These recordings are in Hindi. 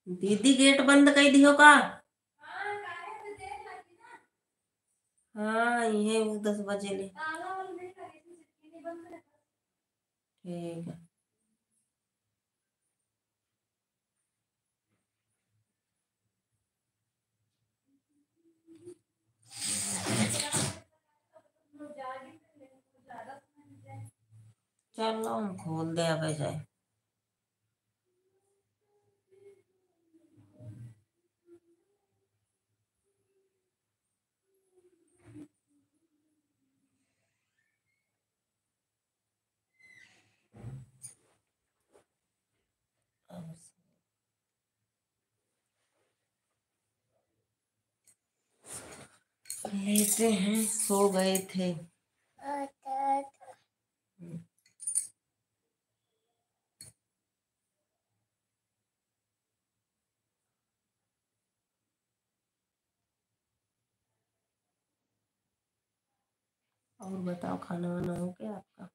दीदी गेट बंद कर दियो का। हाँ ये वो 10 बजे ले। ठीक है। चलो हम खोल दे अब जाए। लेते हैं, सो गए थे। और बताओ, खाना वाना हो गया आपका?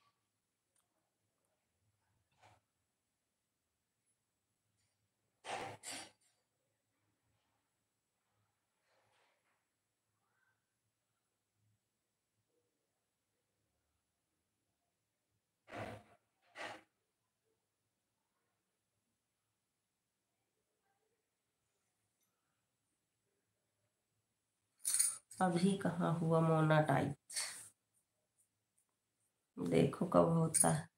अभी कहाँ हुआ मोनाटाइज, देखो कब होता है।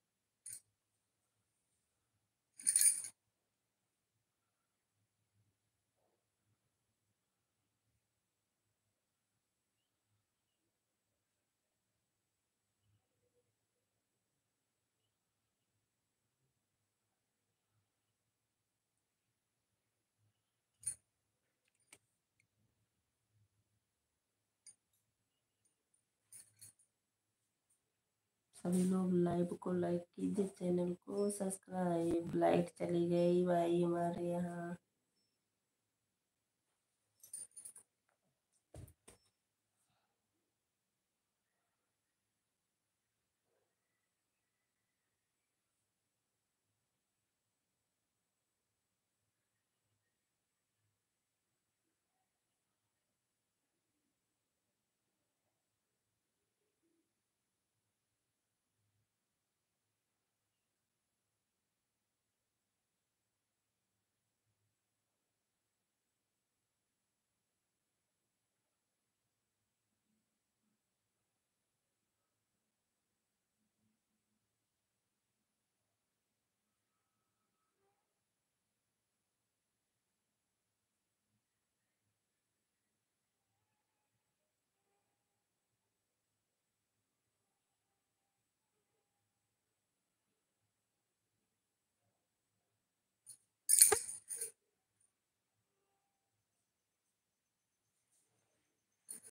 सभी लोग लाइव को लाइक कीजिए, चैनल को सब्सक्राइब। लाइट चली गई भाई हमारे यहाँ।